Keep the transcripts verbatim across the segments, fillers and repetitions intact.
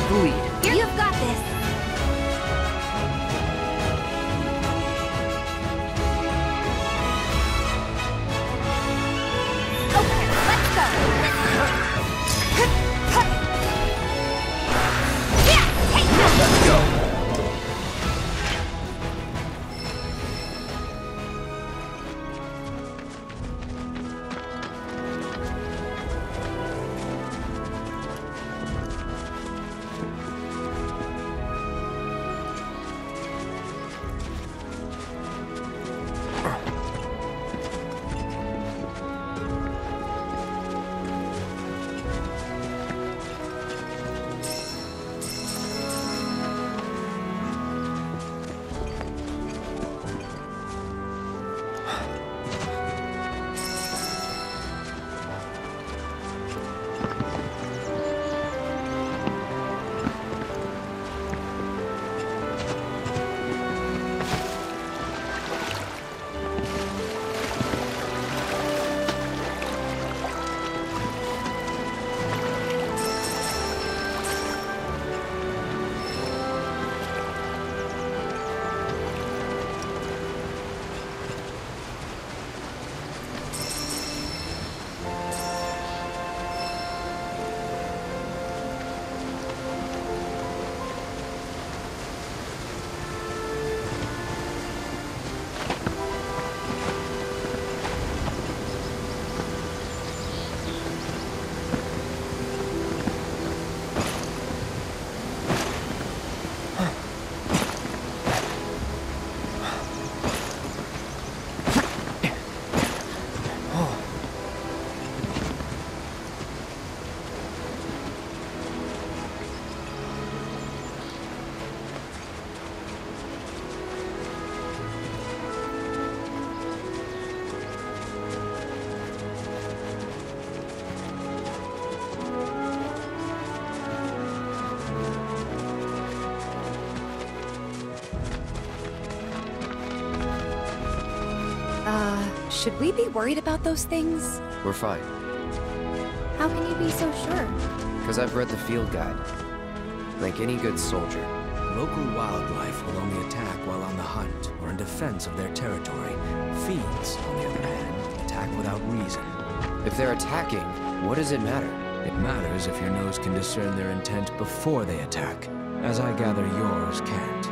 the lead. You've got this. Okay, let's go. Yeah, take that. Let's go. Should we be worried about those things? We're fine. How can you be so sure? Because I've read the field guide. Like any good soldier. Local wildlife will only attack while on the hunt or in defense of their territory. Fiends, on the other hand, attack without reason. If they're attacking, what does it matter? It matters if your nose can discern their intent before they attack, as I gather yours can't.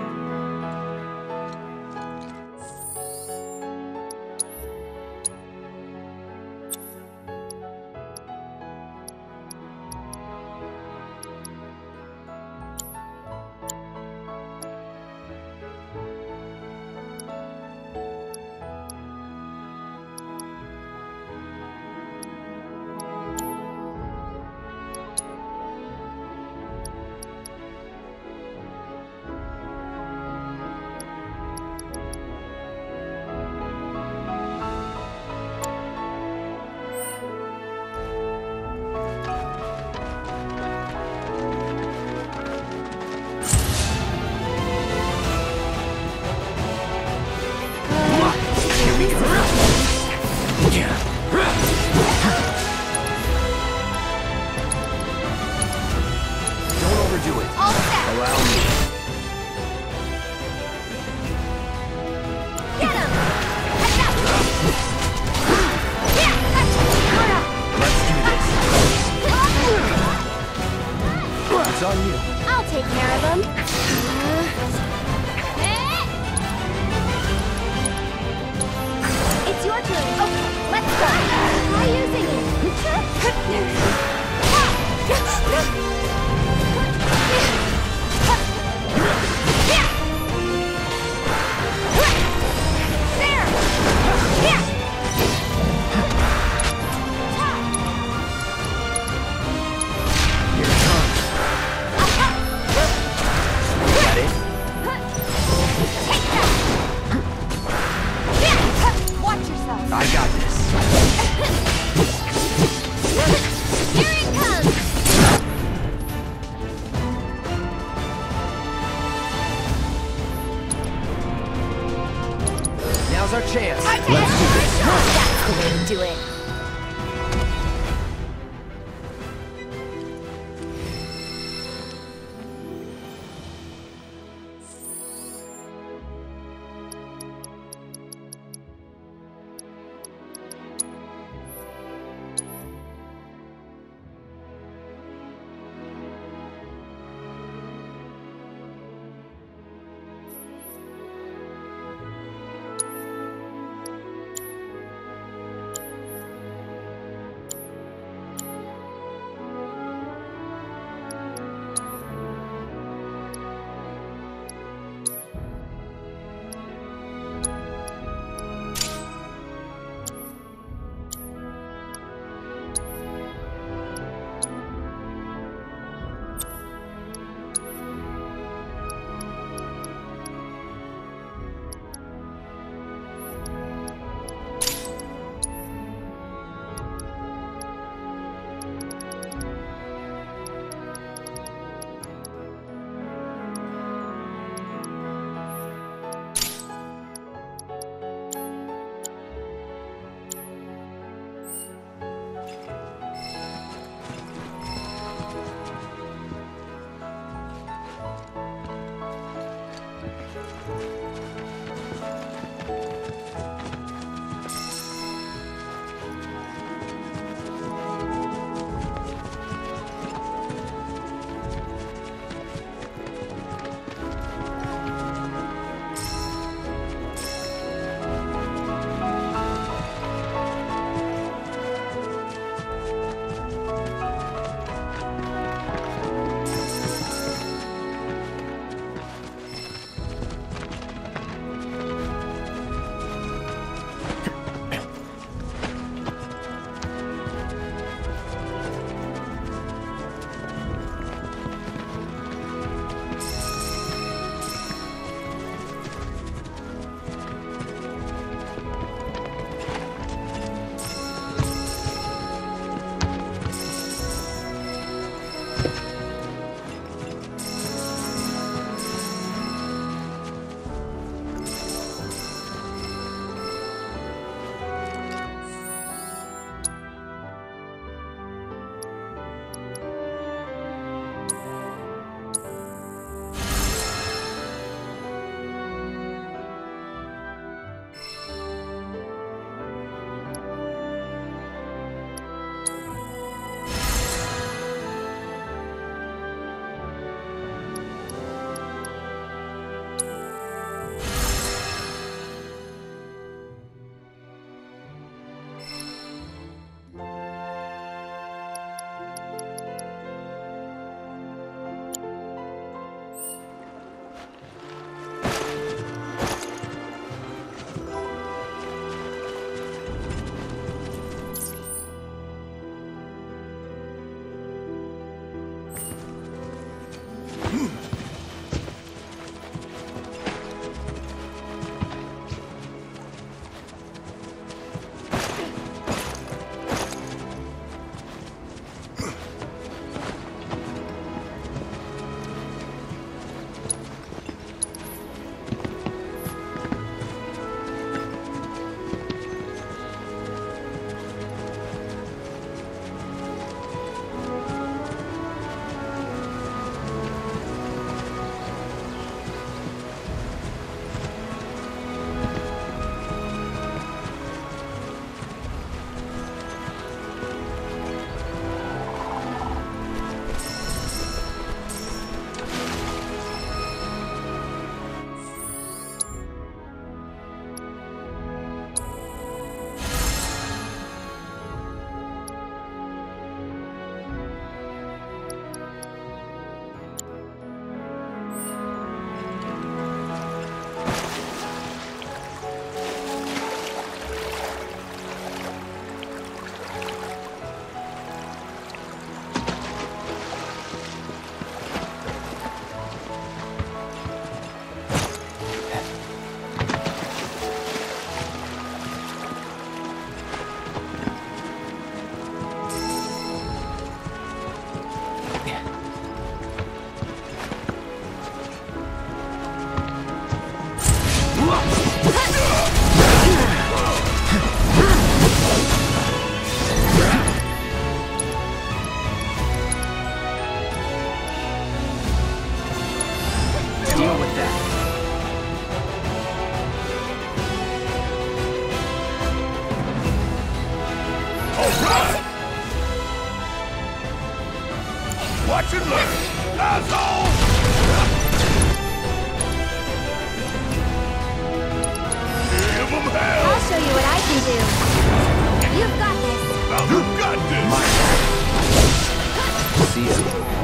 Now's our chance. Let's do this. That's the way to do it. Watch and learn, asshole! Give them hell! I'll show you what I can do. You've got this. Now you got this! See ya.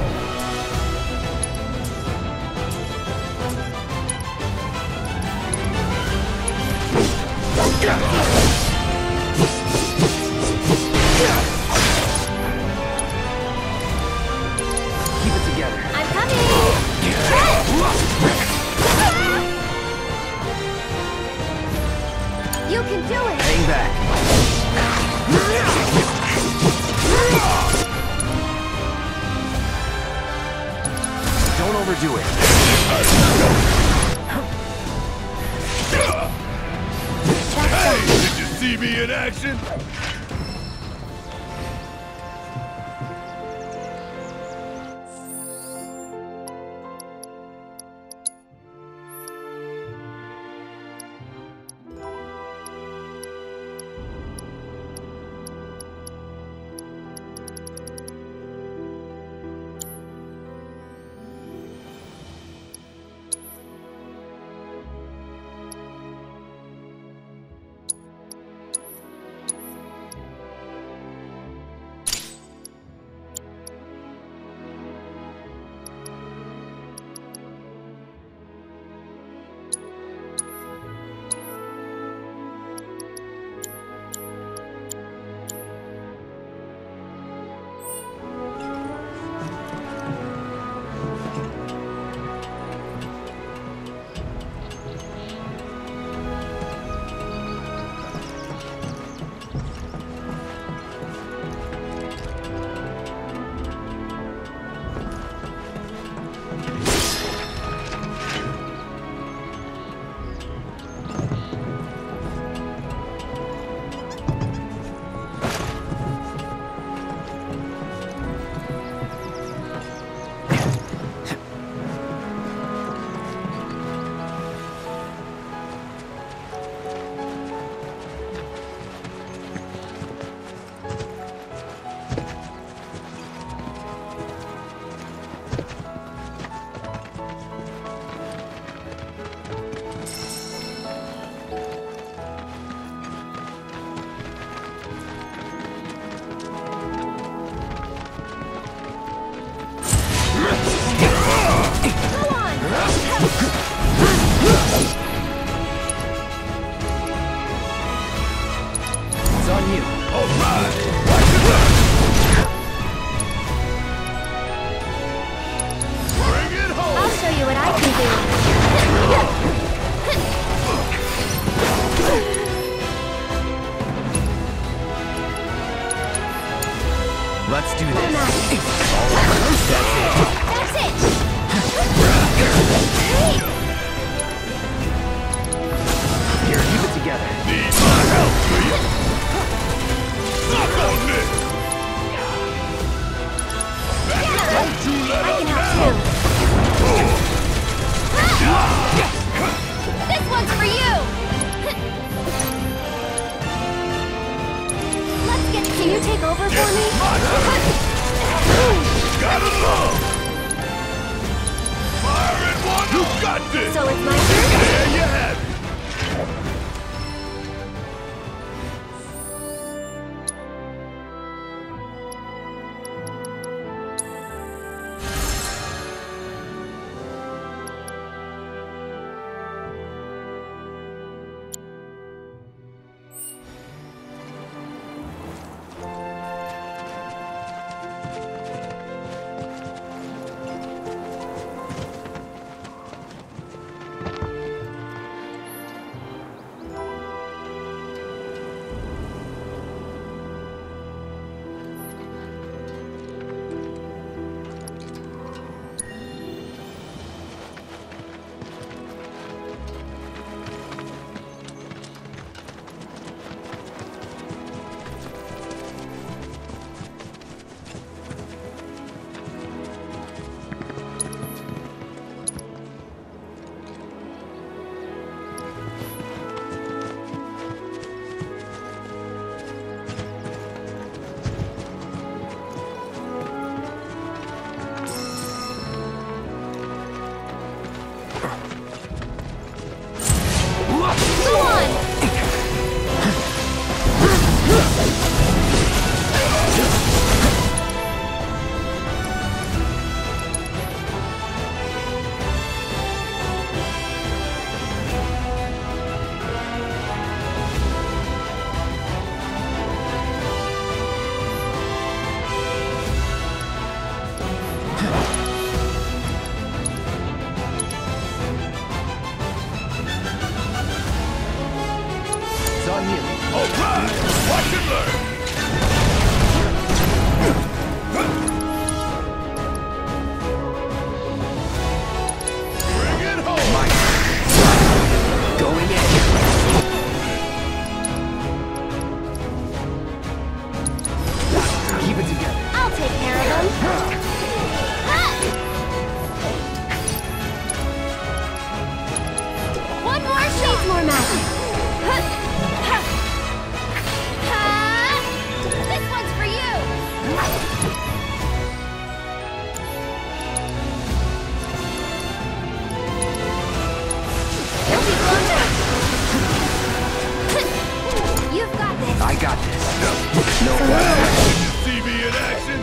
Keep it together. I'm coming. You can do it. Hang back. Don't overdo it. Hey, did you see me in action? It's on you. All right, watch and learn. Bring it home. I'll show you what I can do. Let's do this. Nice. All right. That's it. That's it. Here, keep it together. Need my help, do you? Suck on this! Don't you let I up can now! help too. This one's for you. Let's get. Can you take over for me? Gotta love! Fire in one, you got this! So it's my turn. There you have it! on you. All right! Watch and learn! Bring it home! My going in. Keep it together. I'll take care of them. One more shot. More magic. This one's for you. Don't be blown back. You've got this. I got this. No way. See me in action?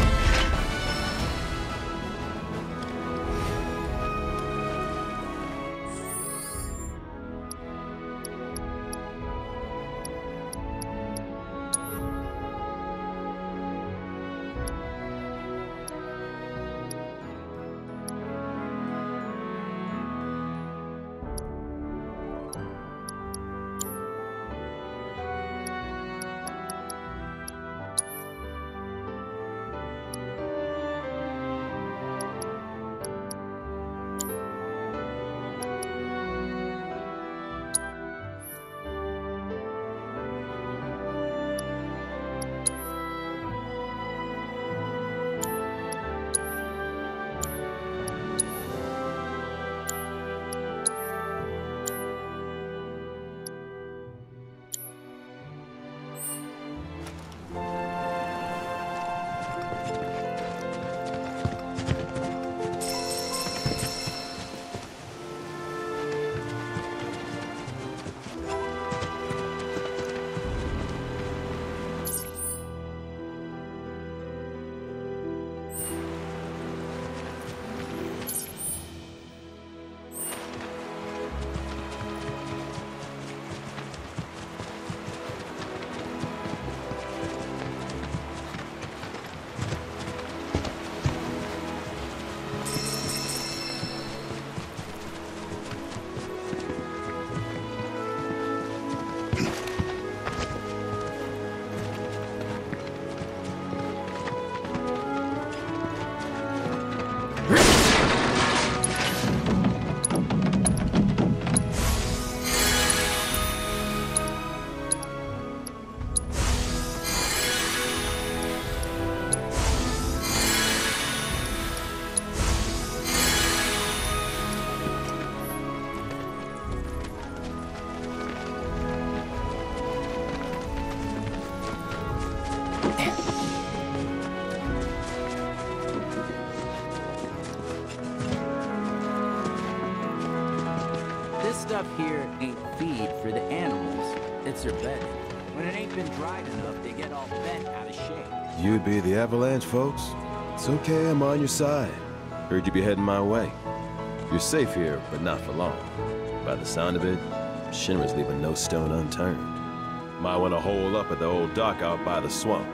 Stuff here ain't feed for the animals. It's their bedding. When it ain't been dried enough, they get all bent out of shape. You'd be the Avalanche, folks? It's okay, I'm on your side. Heard you'd be heading my way. You're safe here, but not for long. By the sound of it, Shinra's leaving no stone unturned. Might want to hole up at the old dock out by the swamp.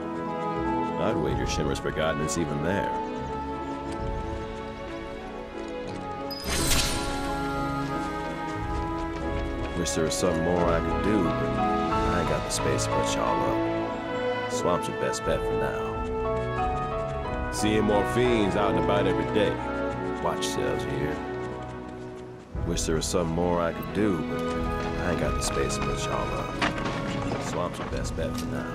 I'd wager Shinra's forgotten it's even there. Wish there was something more I could do, but I ain't got the space to put y'all up. Swamp's your best bet for now. Seeing more fiends out and about every day. Watch yourselves here. Wish there was something more I could do, but I ain't got the space to put y'all up. Swamp's your best bet for now.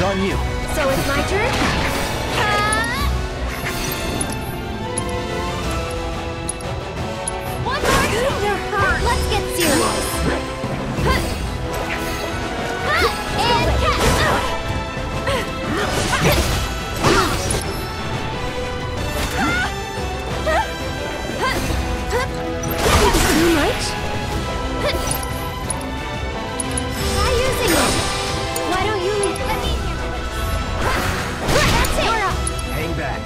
on you. So it's my turn? Uh, One more! You're hurt! Let's get serious! Huh. Huh. And catch! Too much? Try using it! Why don't you let me handle it? That's it! You're up! Hang back.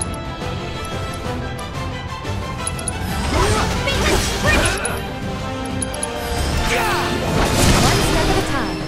One step at a time.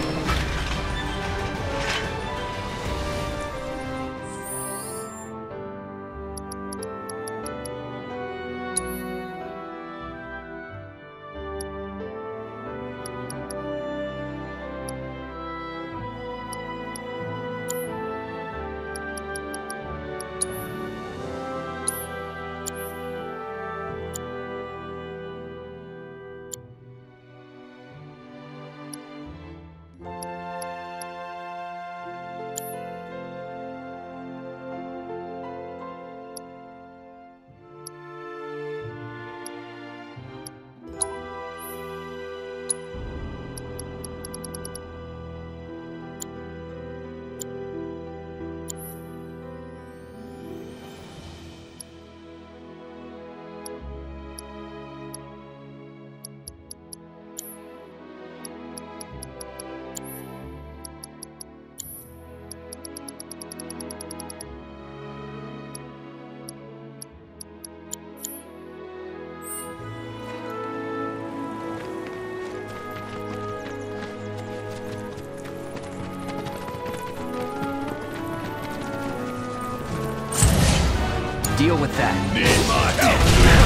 Deal with that. Need my help!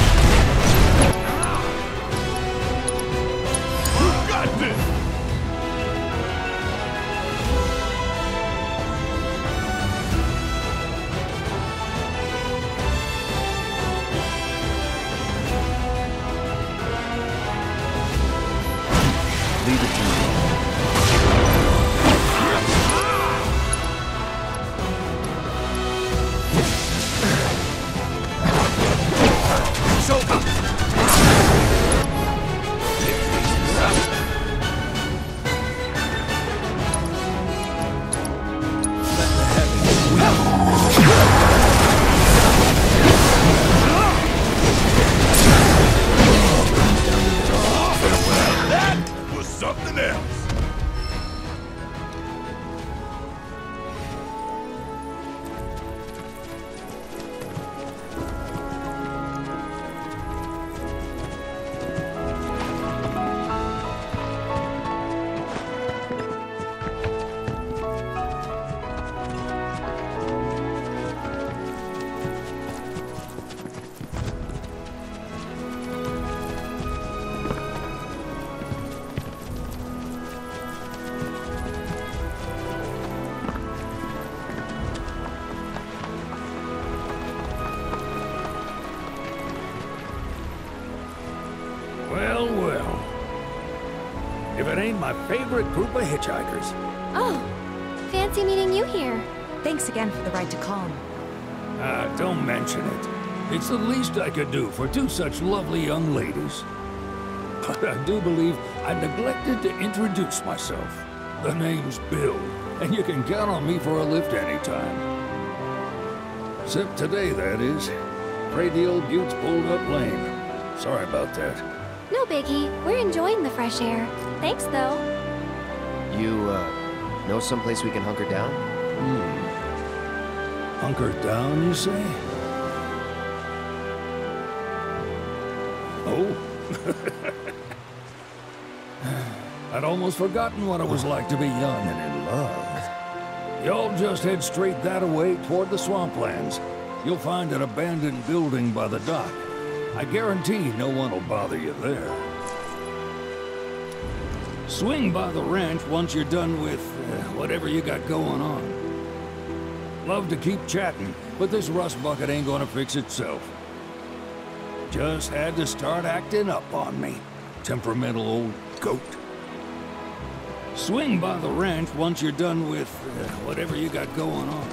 You got this! Leave it to me. That was something else! Well, well. If it ain't my favorite group of hitchhikers. Oh, fancy meeting you here. Thanks again for the ride to Calm. Ah, don't mention it. It's the least I could do for two such lovely young ladies. But I do believe I neglected to introduce myself. The name's Bill, and you can count on me for a lift anytime. Except today, that is. Afraid the old bute's pulled up lame. Sorry about that. No biggie. We're enjoying the fresh air. Thanks, though. You, uh, know someplace we can hunker down? Hmm. Hunker down, you say? Oh? I'd almost forgotten what it was like to be young and in love. Y'all just head straight that away toward the swamplands. You'll find an abandoned building by the dock. I guarantee no one will bother you there. Swing by the ranch once you're done with uh, whatever you got going on. Love to keep chatting, but this rust bucket ain't gonna fix itself. Just had to start acting up on me. Temperamental old goat. Swing by the ranch once you're done with uh, whatever you got going on.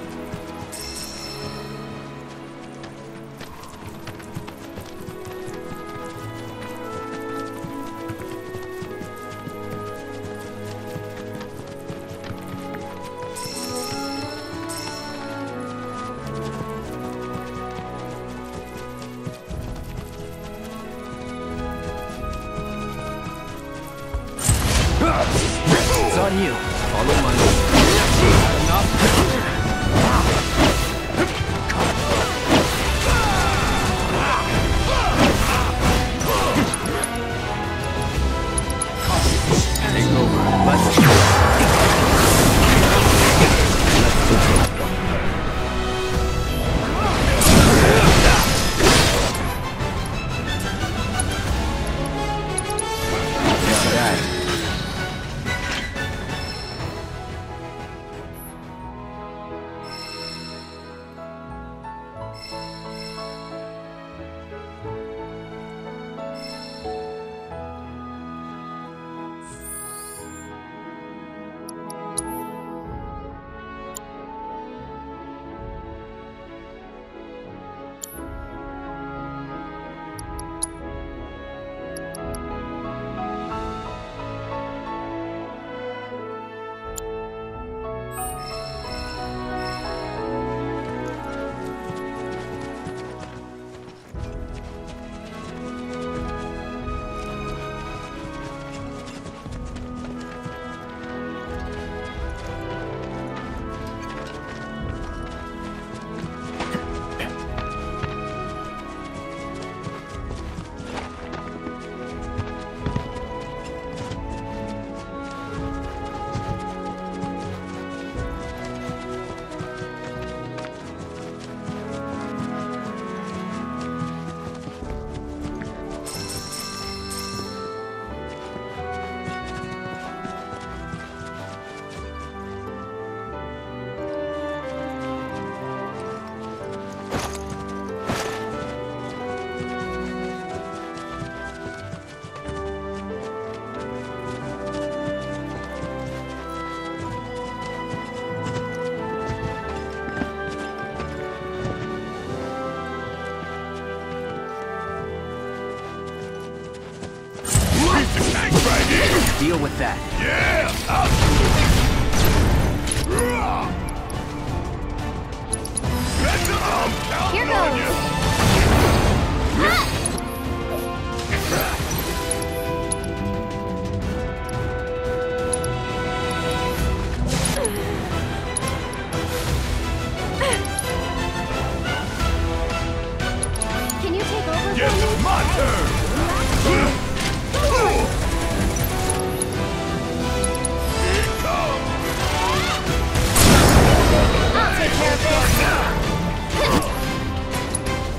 It's on you. Follow my lead. Take over. Let's go. Deal with that. Yeah! Here goes. Ah! Can you take over? Yes, it's my turn! I'll take care of this.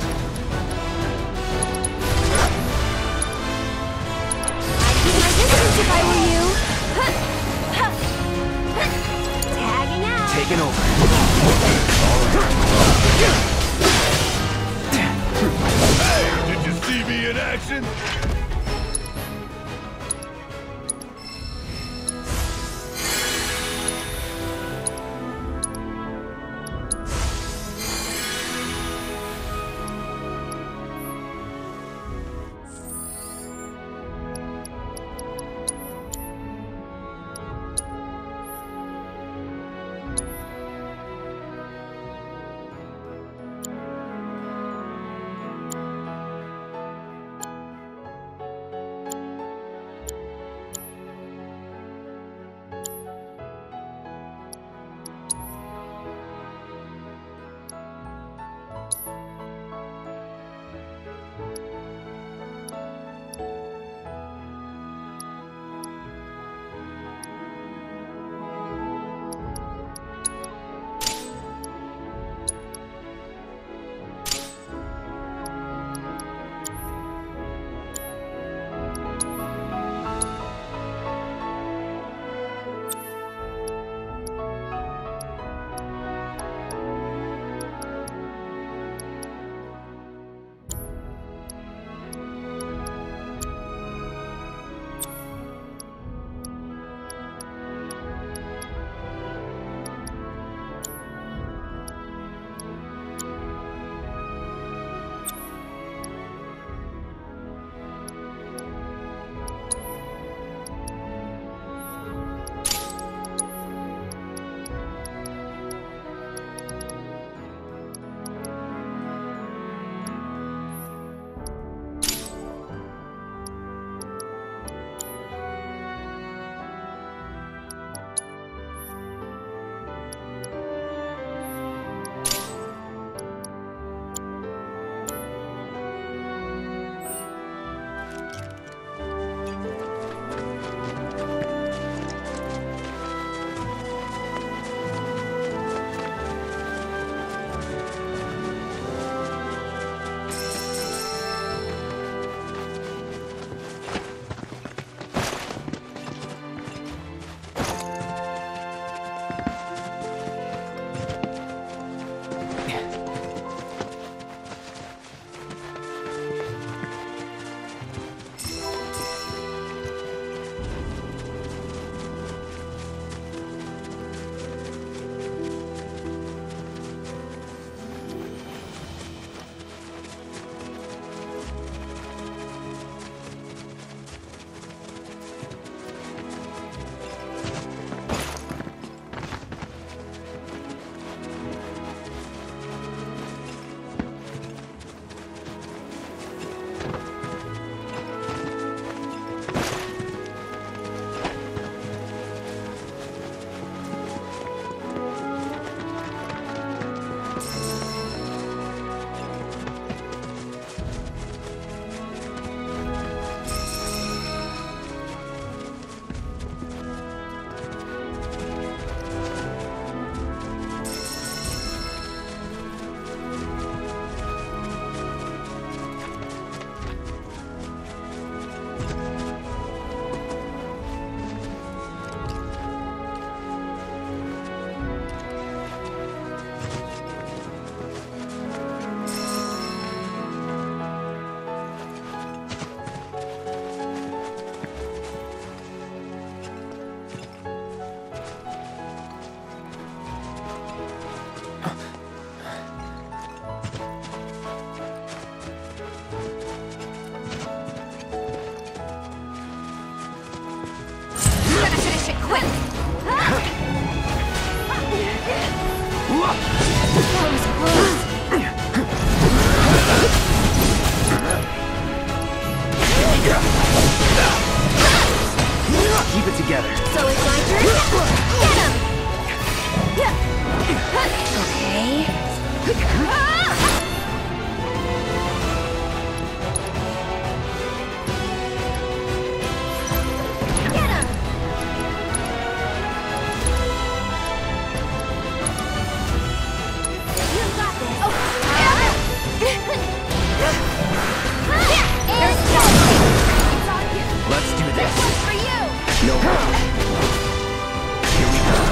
Keep it together. So it's my turn? Get him! Okay. Get him! You got this. Oh. And it's on you. Let's do This this. one's for you. No more. Here we go.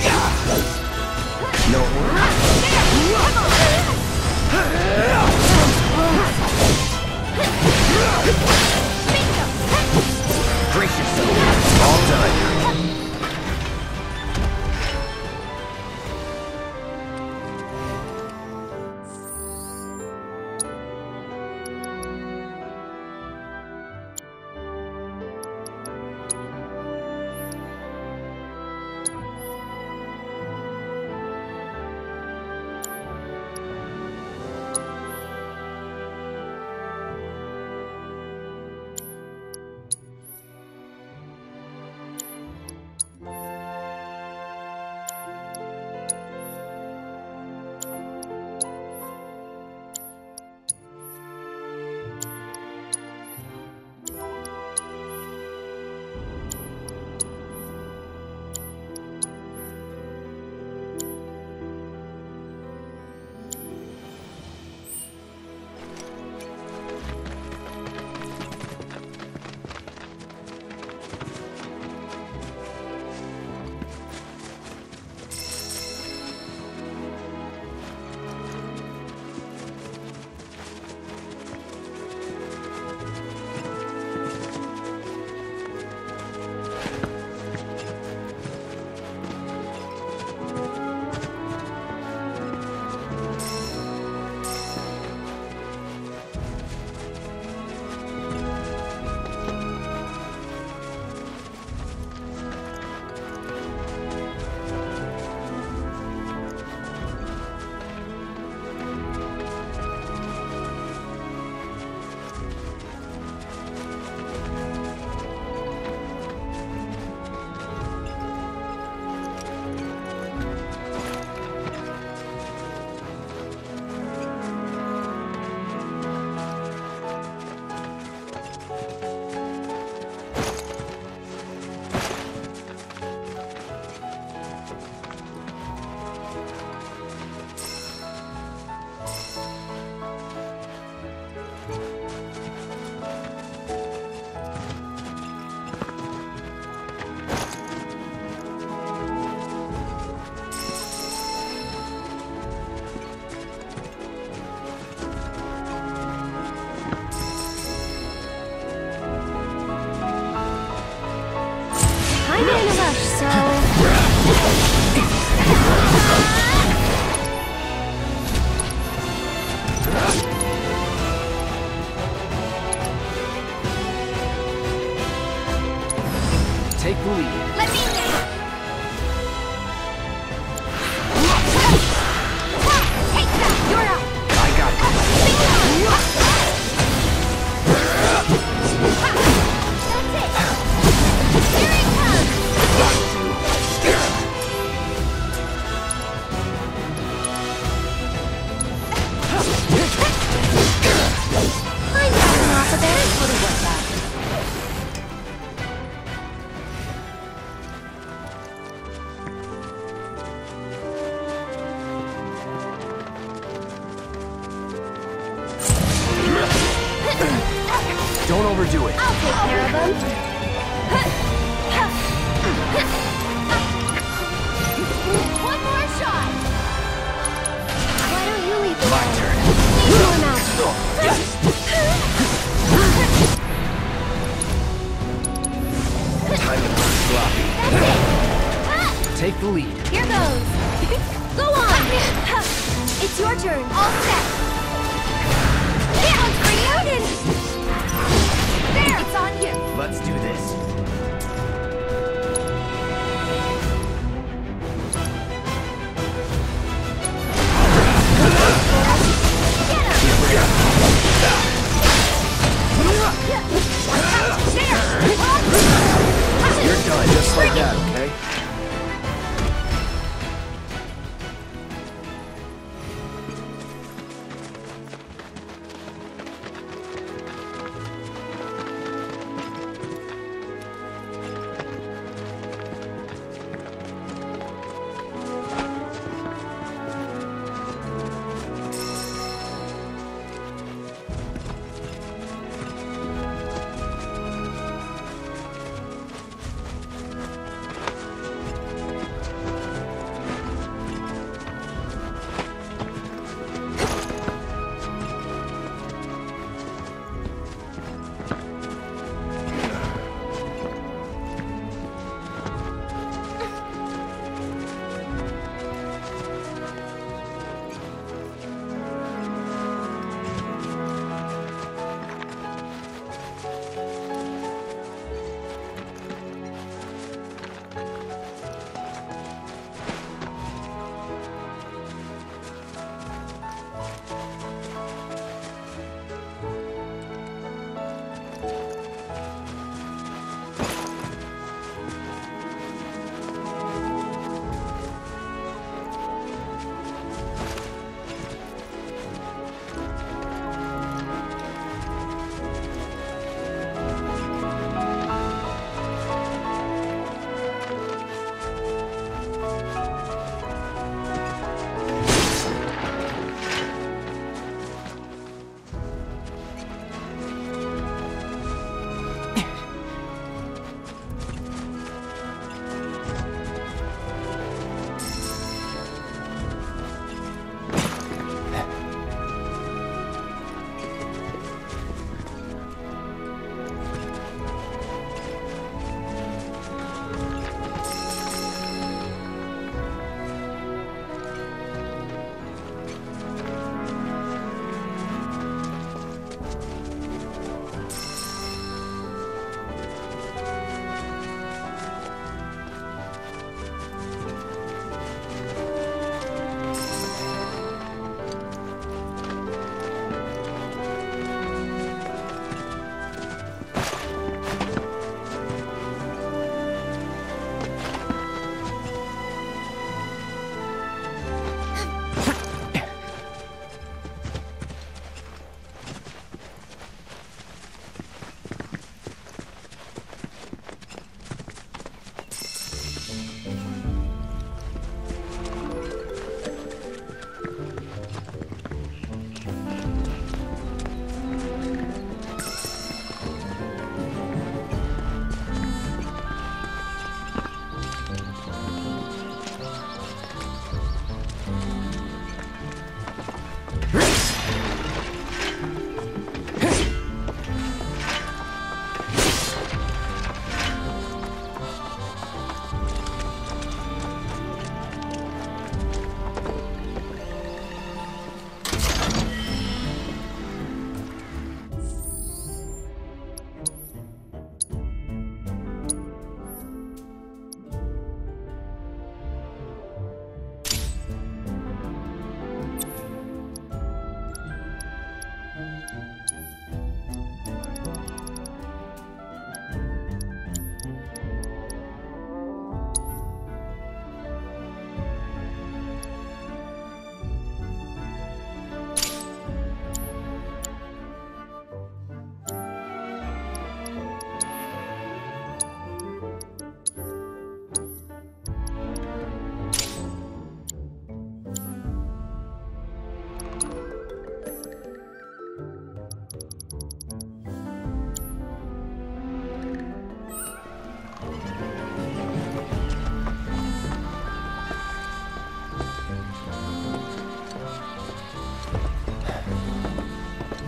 No more. Brace yourself. All done. I'm in a rush, so... Take the lead. Let me in! do it. I'll take care of them. One more shot. Why don't you leave the My way? turn. Leave him out. Time to push sloppy. That's it. Take the lead. Here goes. Go on. It's your turn. All set. That one's for you. There. It's on you. Let's do this. You're done just like that, okay?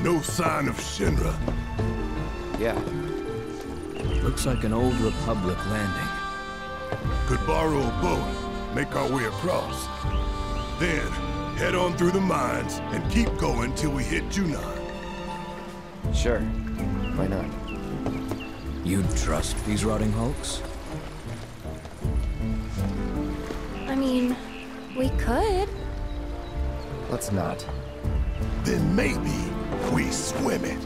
No sign of Shinra. Yeah. Looks like an old Republic landing. Could borrow a boat, make our way across. Then, head on through the mines and keep going till we hit Junon. Sure. Why not? You trust these rotting hulks? I mean, we could. Let's not. Then maybe we swim it.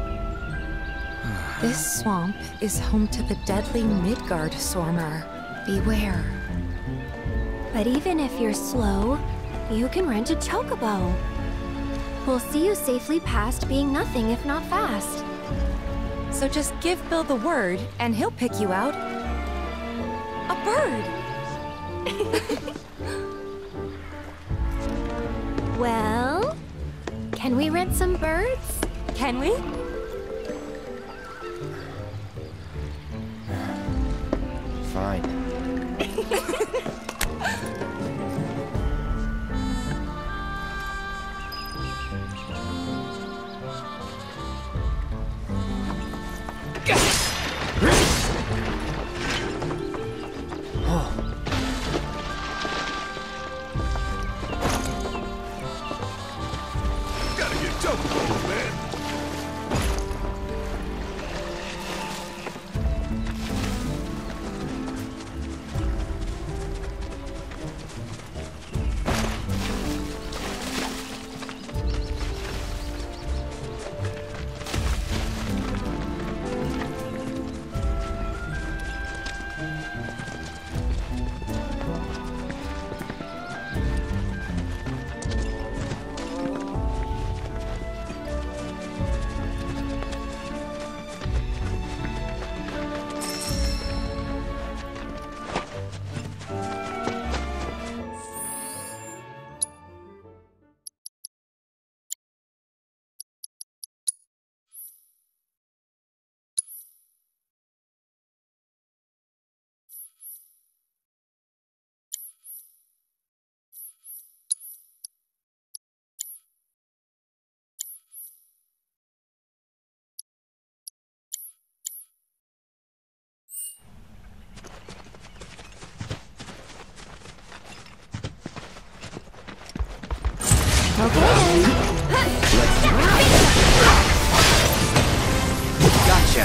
This swamp is home to the deadly Midgard Swarmer. Beware. But even if you're slow, you can rent a chocobo. We'll see you safely past being nothing if not fast. So just give Bill the word, and he'll pick you out. A bird! Well, can we rent some birds? Can we? Fine. Gotta get chocobos, man. Gotcha!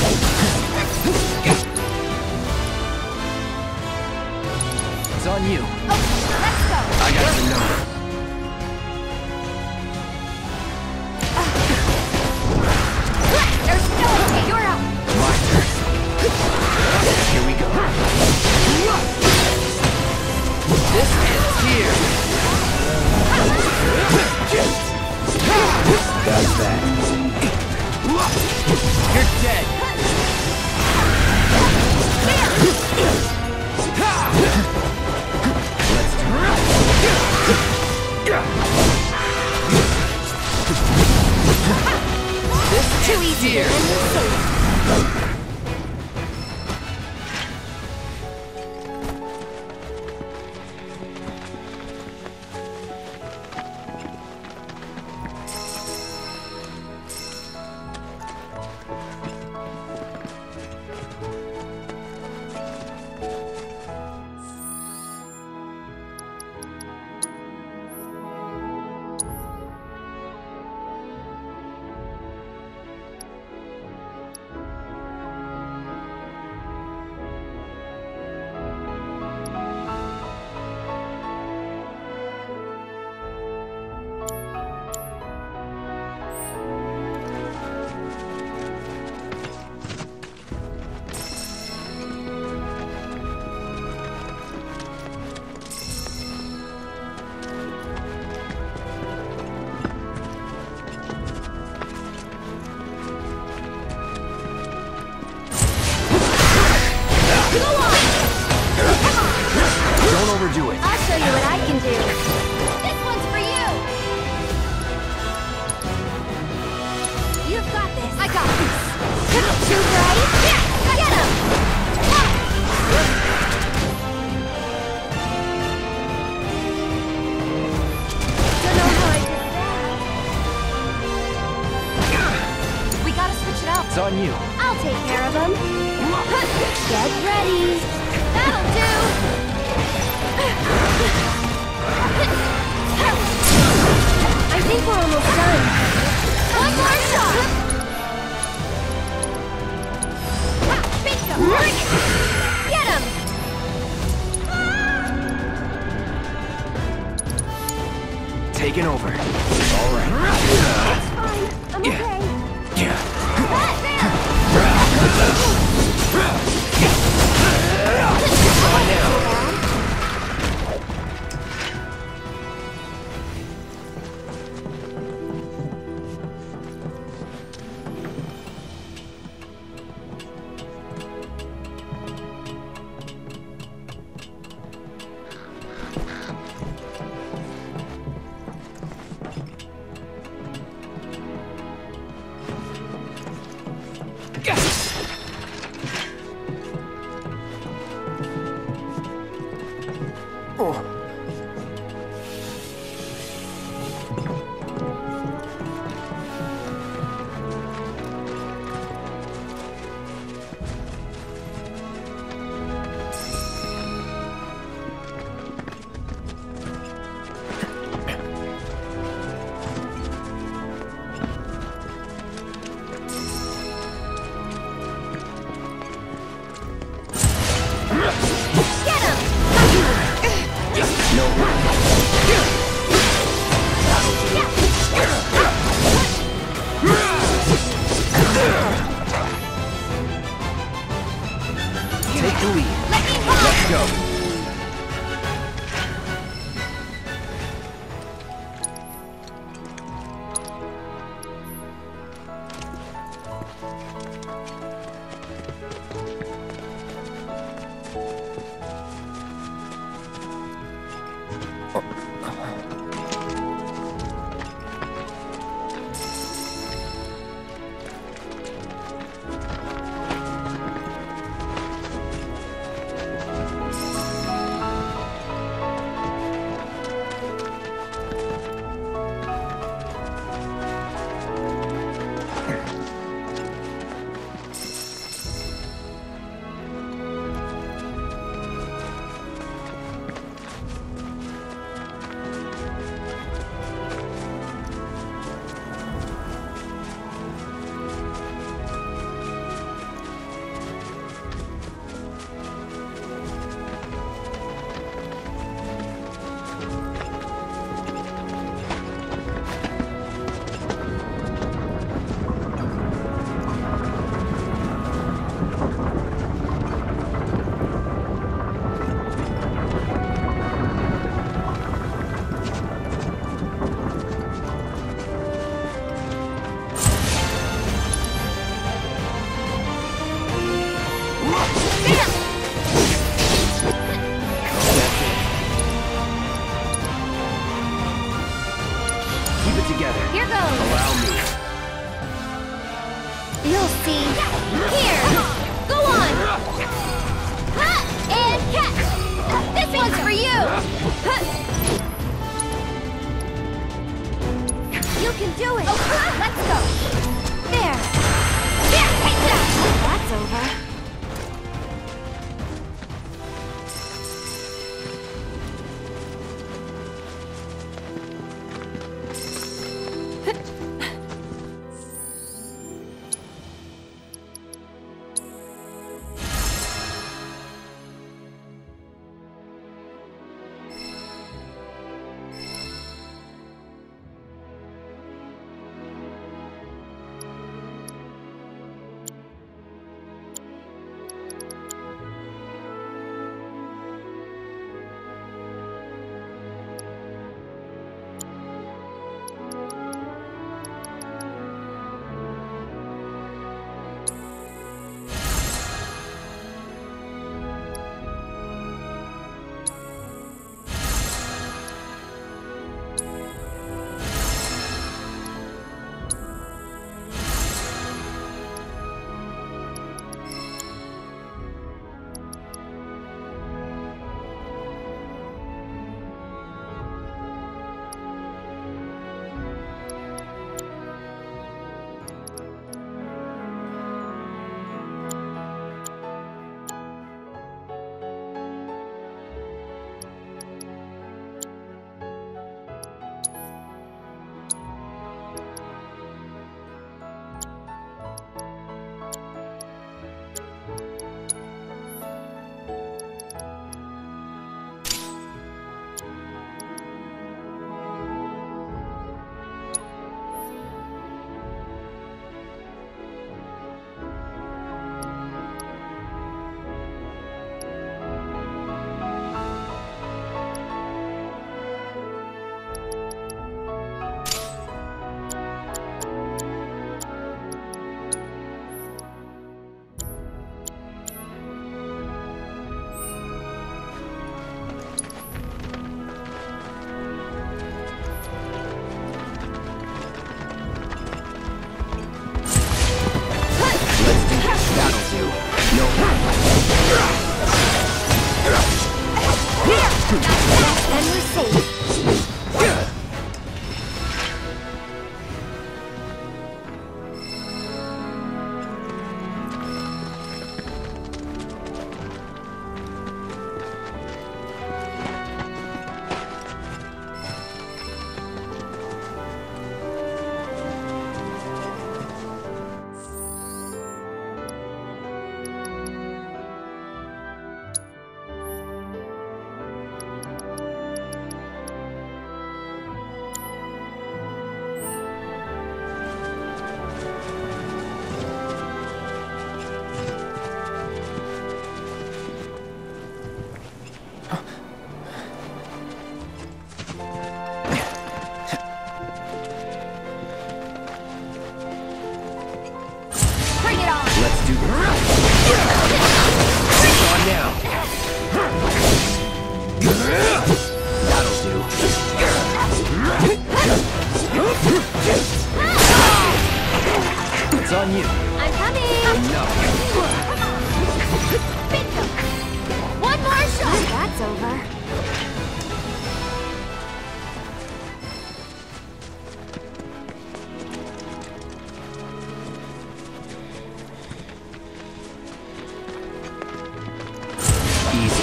It's on you. Okay, let's go. I got the number. There's no escape. You're up. My turn. Here we go. This ends here. That's that. You're dead. Let's This Too easy. here. Don't overdo it. I'll show you what I can do. This one's for you. You've got this. I got this. Too bright? Yeah, get him. Don't know how I did that. We gotta switch it out. It's on you. I'll take care of him. Get ready. That'll do. I think we're almost done. One more shot. Ha, bingo. Get him. Taking over. All right. It's fine. I'm okay. Yeah. On now. Oh. Take the lead. Let me hold. Let's go. easy. Here, go on. Ha! And catch. This one's for you. Ha! You can do it. Oh, let's go. There. There, take that. That's over. It's on you. I'm coming! No. Bingo! One more shot! That's over. Easy.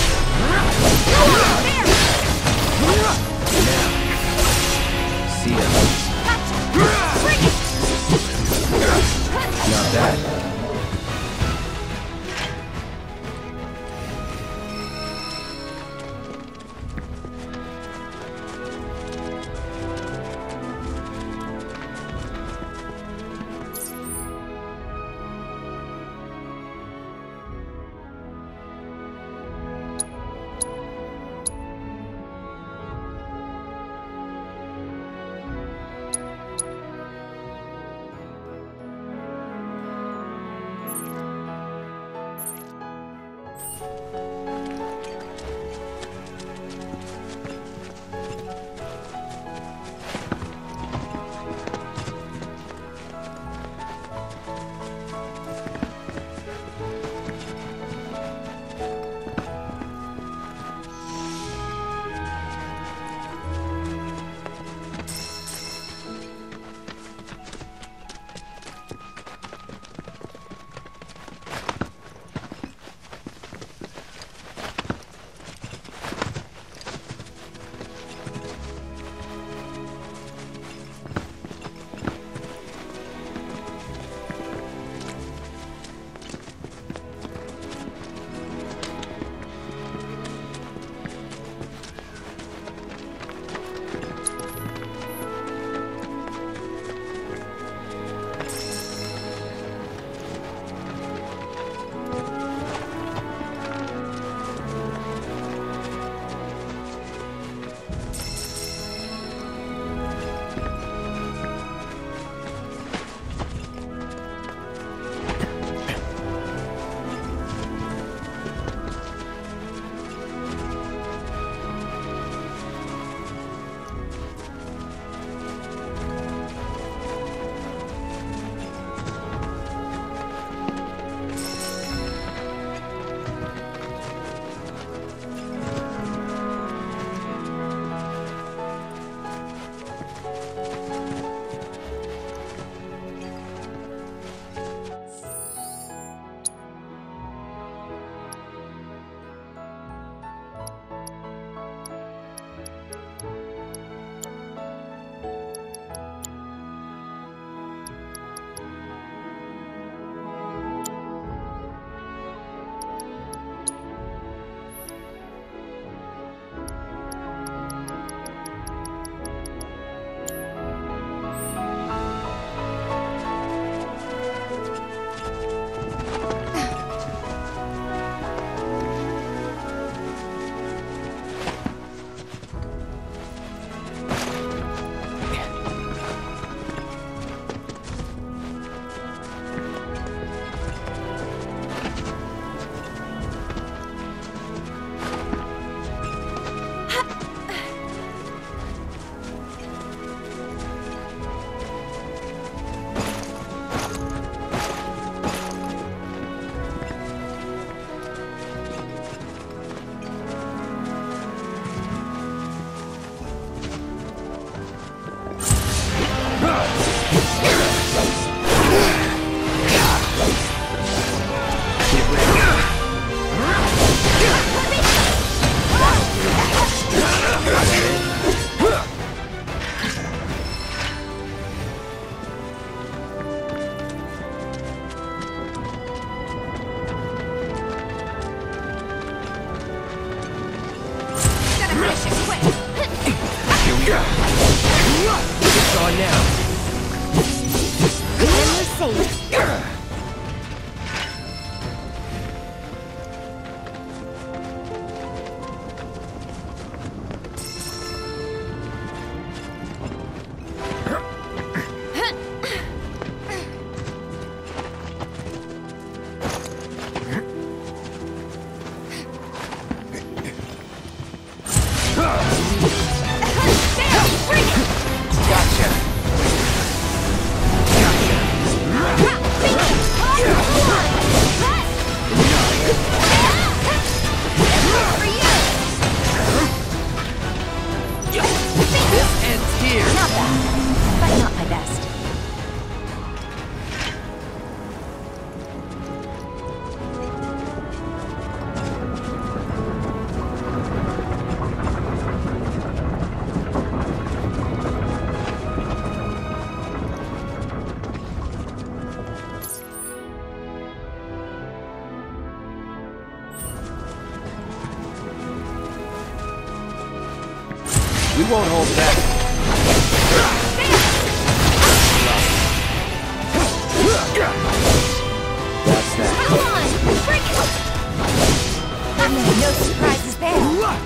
See ya. Not bad. We won't hold back. That's that. Come on! Bring it! No surprises there.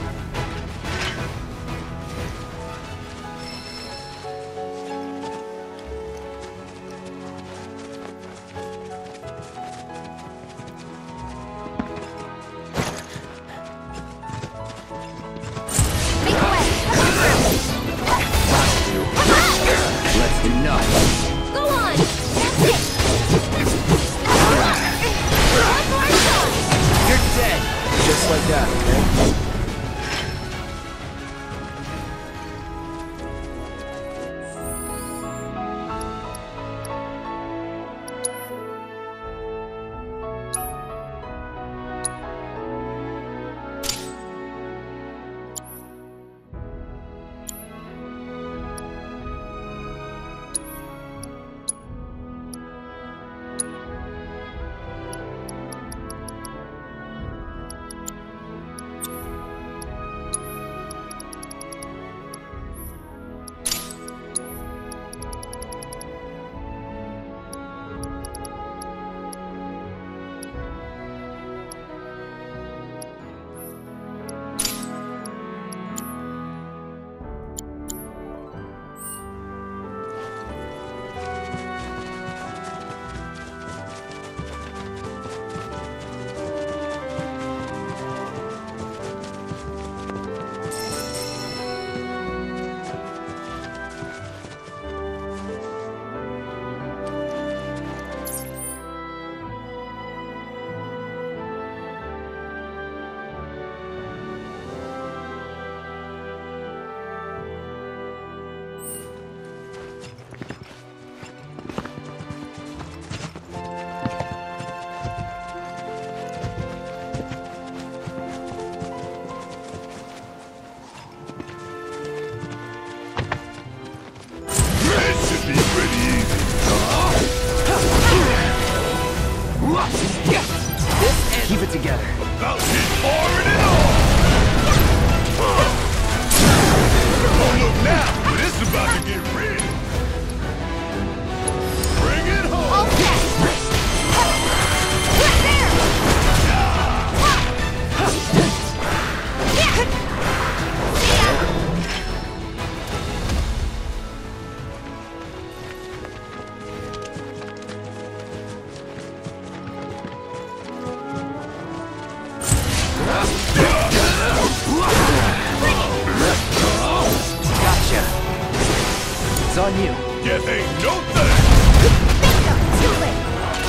Keep it together. About hit hard and all. Oh, look now, but it's about to get real. Bring it home. All set. Gotcha. It's on you. Death ain't no thing. Bingo! Too late.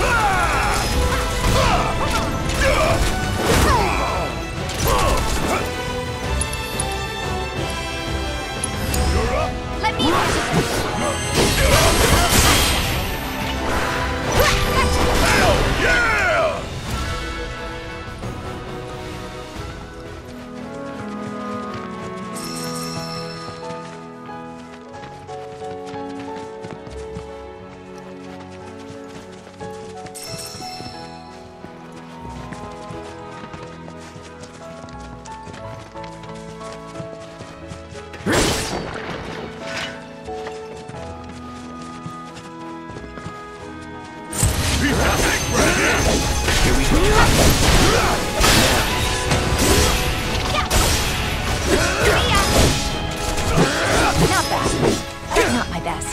You're up. Let me Hell yeah! Here we go. Not bad. But not my best.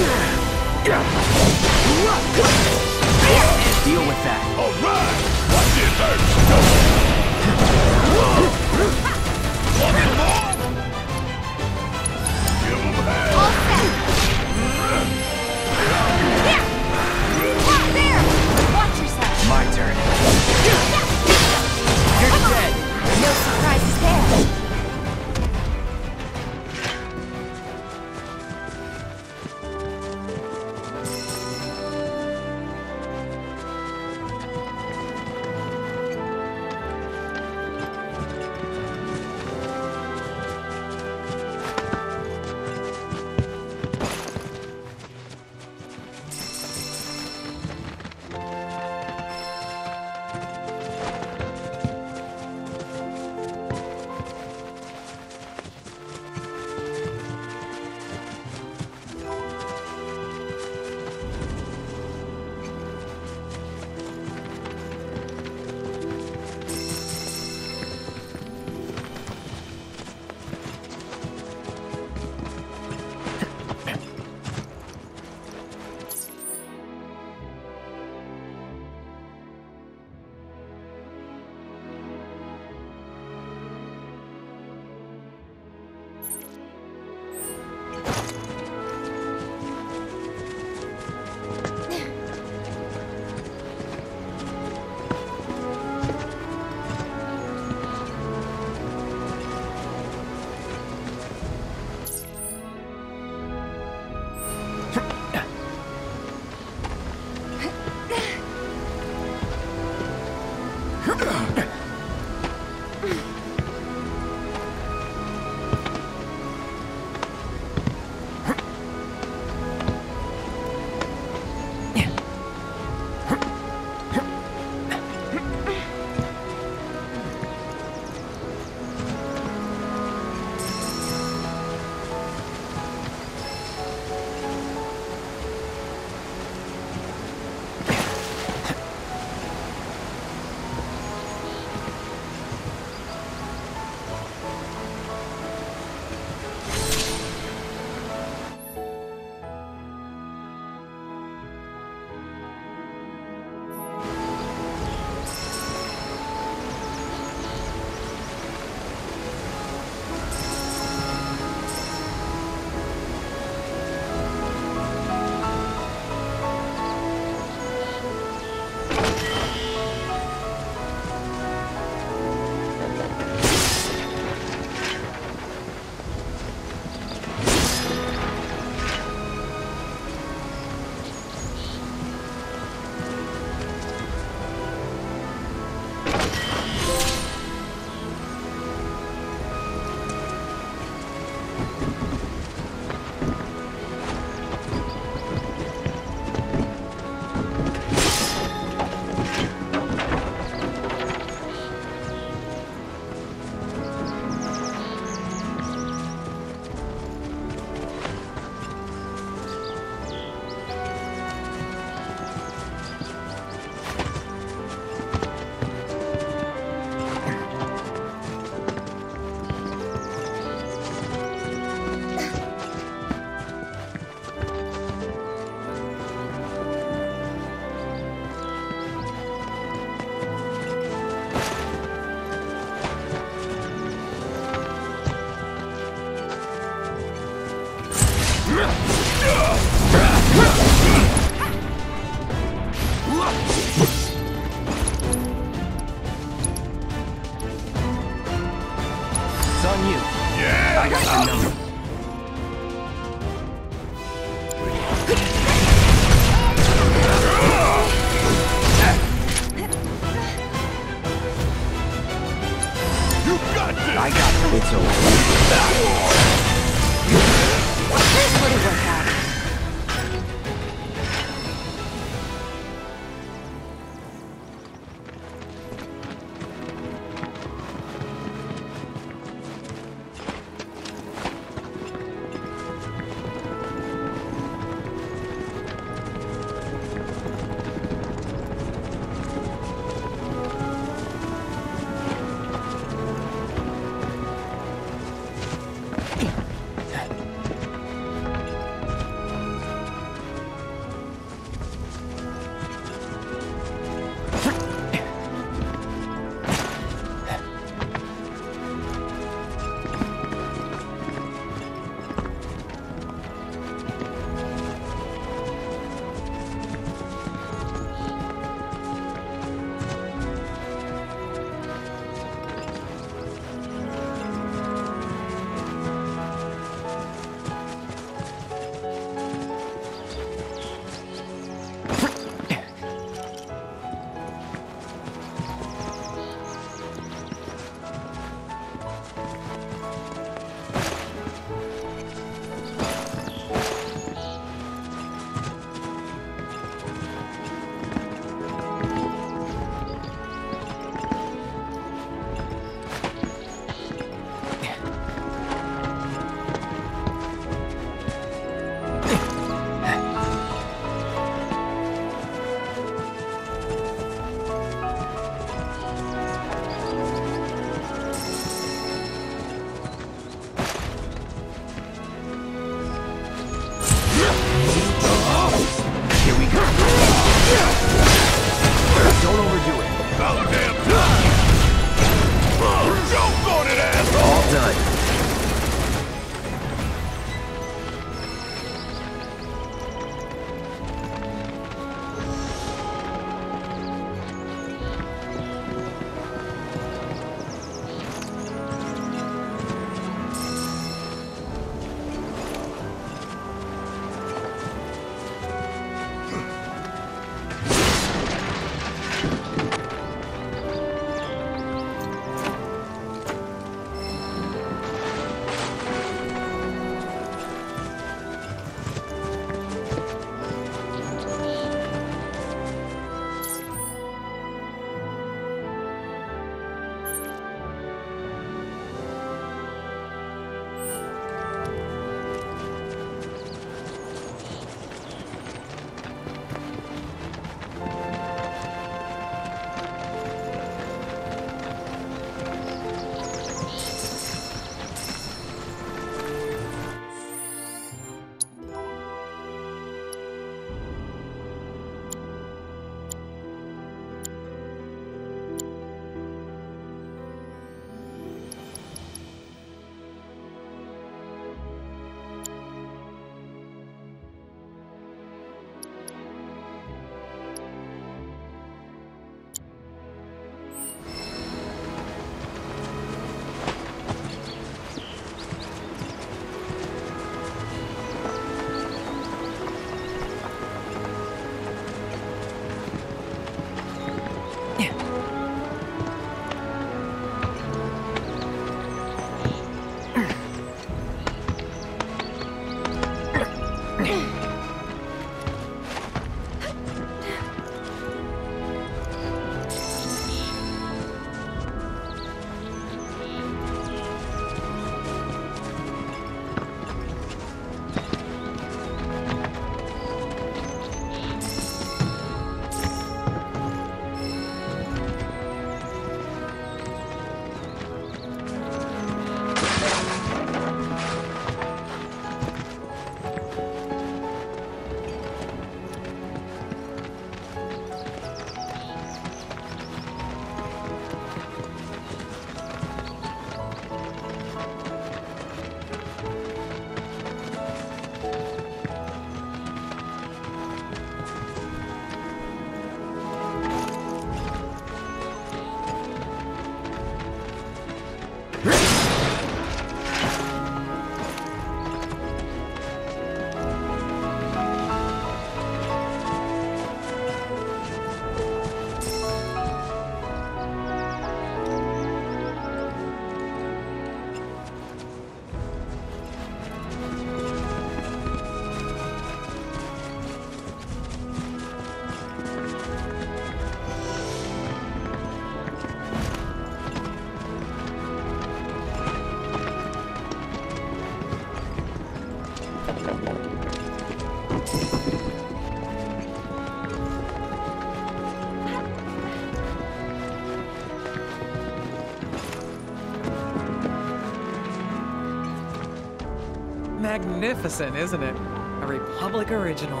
Magnificent, isn't it? A Republic original.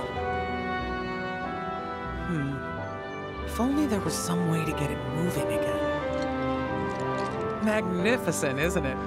Hmm. If only there was some way to get it moving again. Magnificent, isn't it?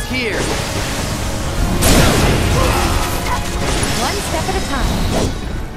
here! One step at a time.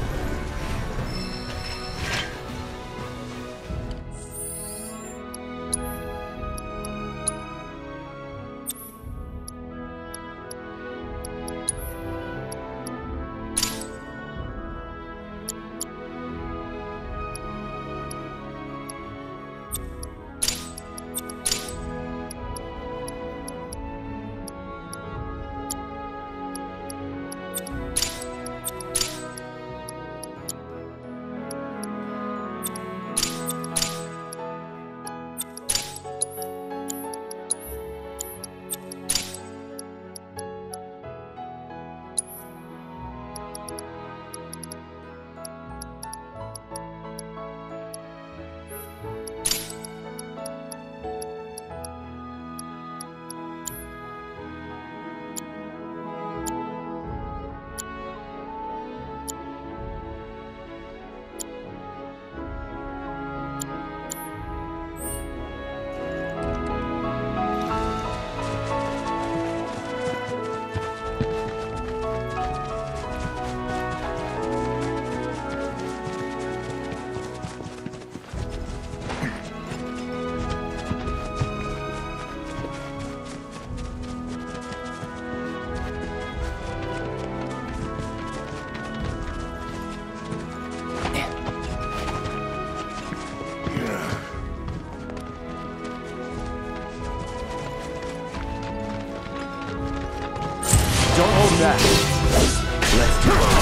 Don't hold back. Let's do it.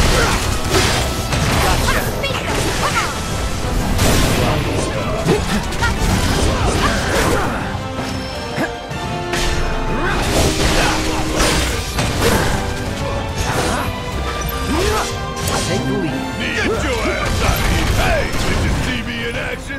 Take the lead. Get your ass out of here! Hey! Did you see me in action?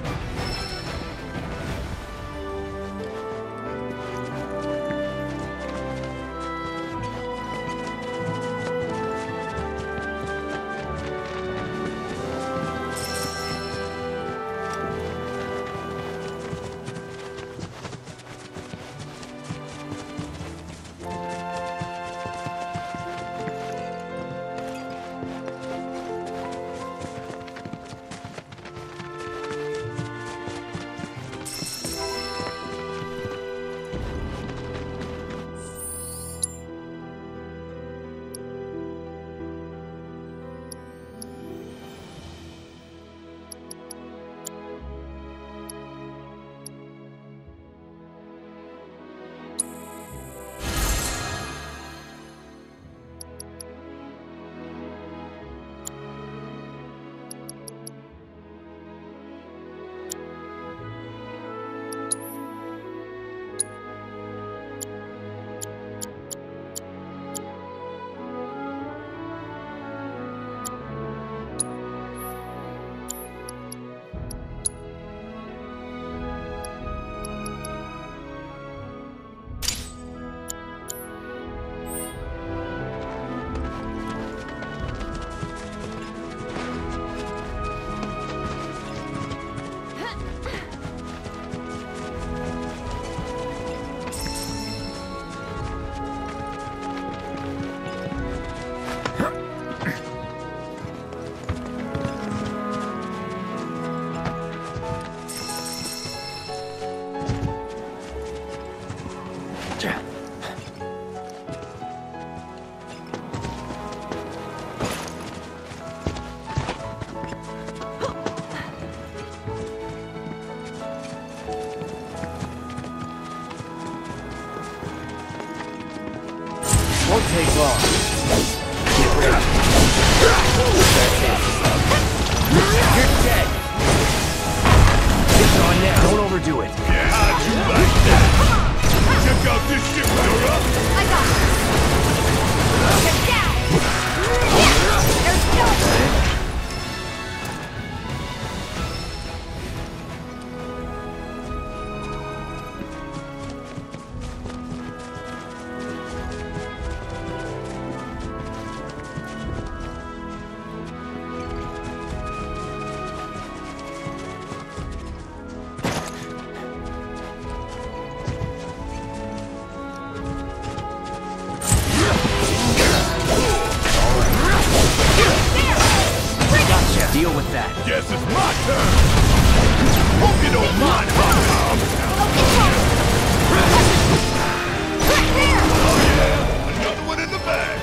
Won't take long. Get ready. You're dead. It's on now. Don't overdo it. Yeah, how'd you like that? Check out this shit when you're up. I got this. Get down. There's no... Deal with that. Guess it's my turn! Hope you don't mind, Hop-Tom! Oh yeah, another one in the bag!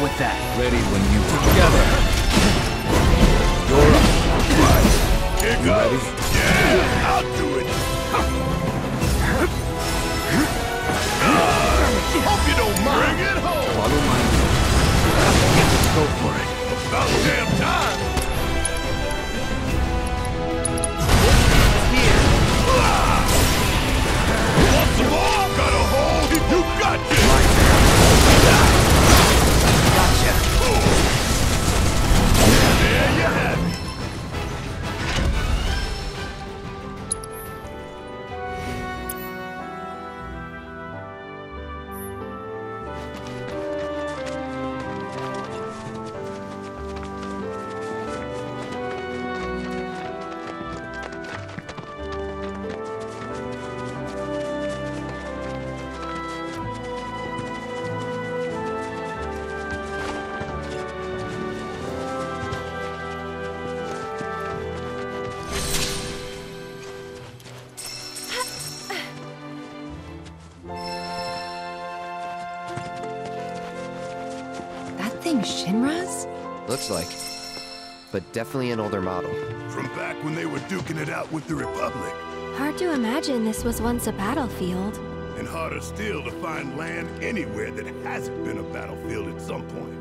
with that. Ready when you together. You're up. Here You goes. ready? Yeah, I'll do it. Hope you don't mind. Bring it home. Follow my lead. Go for it. About damn time. Want some more? Got a hole? You got this. Gotcha. There you have it. That thing's Shinra's? Looks like. But definitely an older model. From back when they were duking it out with the Republic. Hard to imagine this was once a battlefield. And harder still to find land anywhere that hasn't been a battlefield at some point.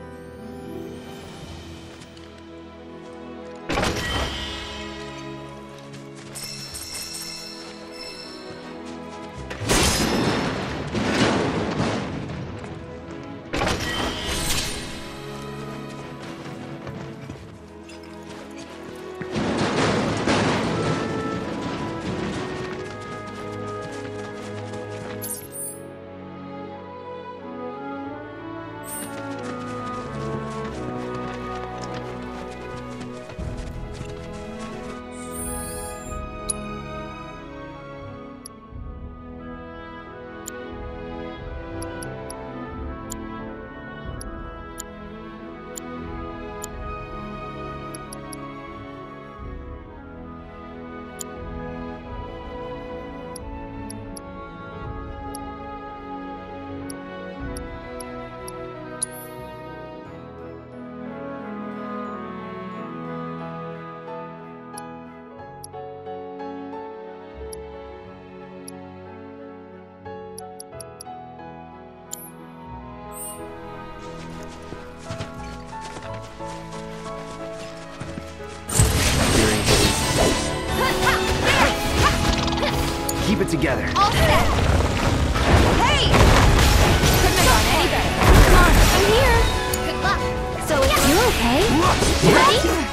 Keep it together. All set! Hey! Couldn't have gone any better. Come on, I'm here. Good luck. So, you okay? Ready?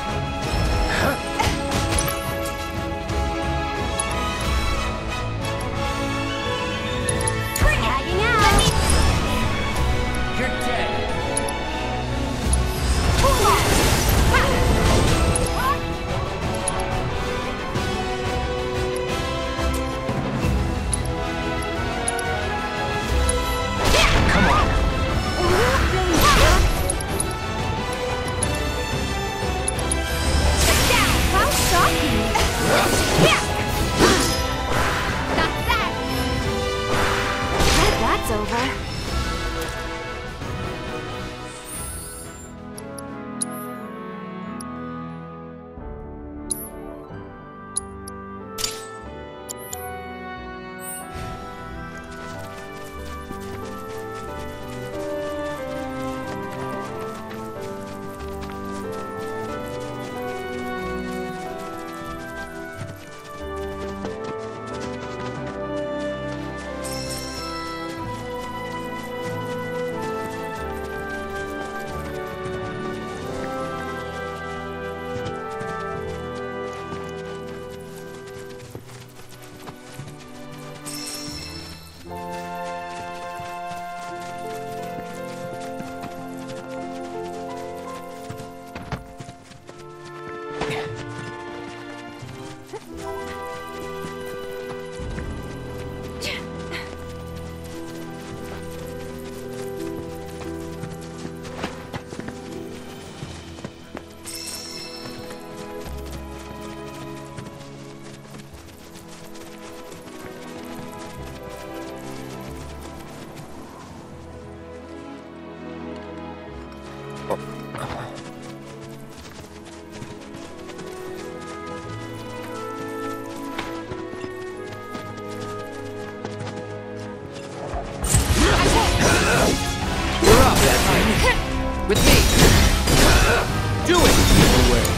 Tagging out. You're dead. Come on. How shocking. That's that. Glad that's over.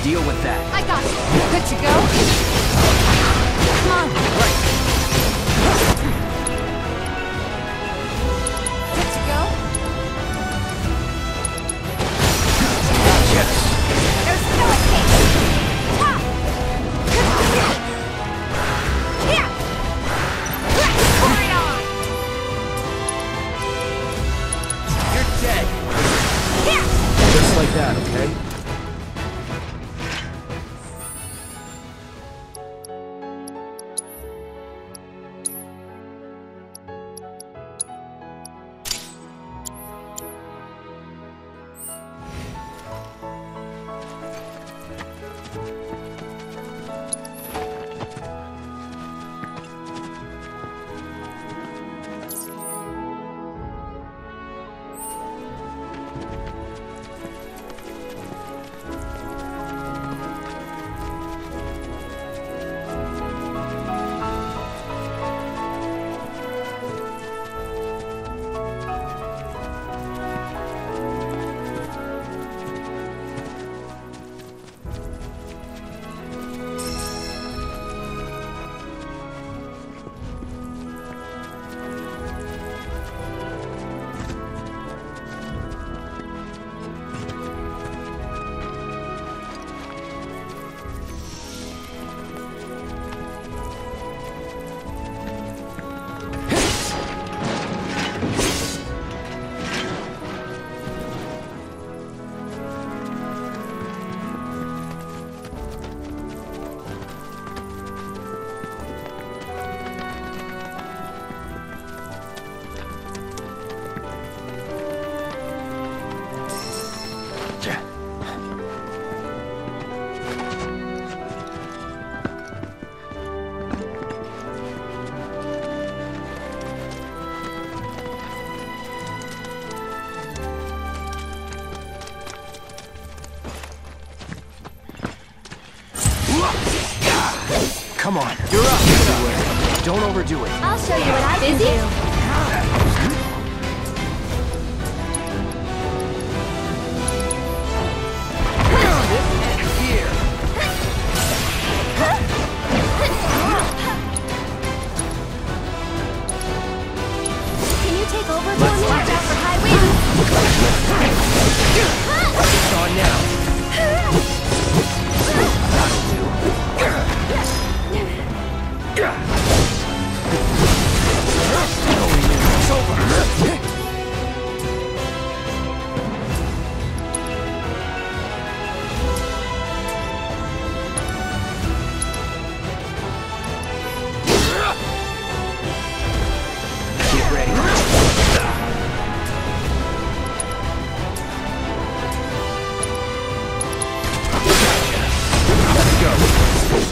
Deal with that. I got you. Good to go? Come on. Right. Good to go? Yes. There's no escape. Ha! Yeah! Hurry on! You're dead. Yeah! Just like that, okay? Come on, you're up. Don't overdo it. I'll show you what I can do. Can you take over for me? Watch out for high winds. It's on now. That'll do. It's over. Get ready. Let's go.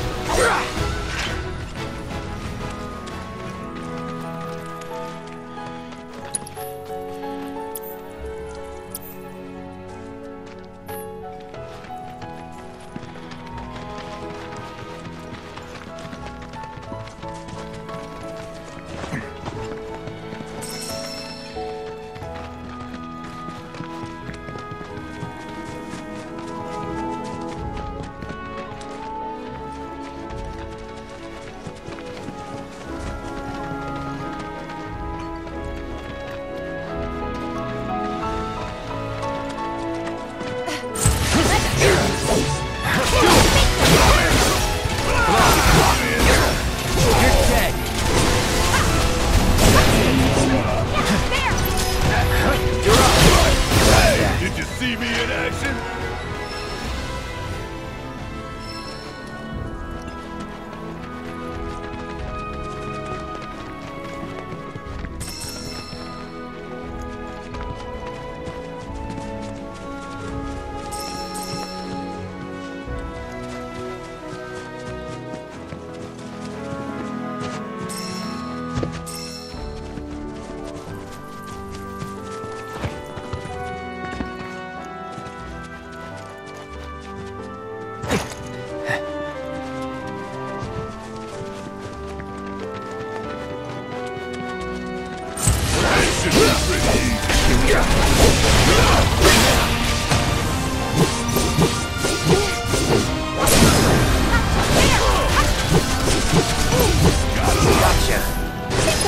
Did you see me in action?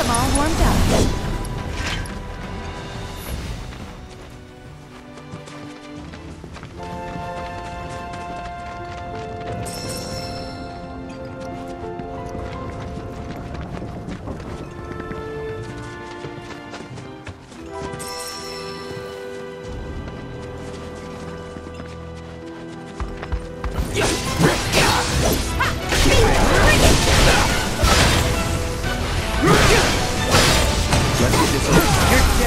them all warmed up. Let's get this over. You're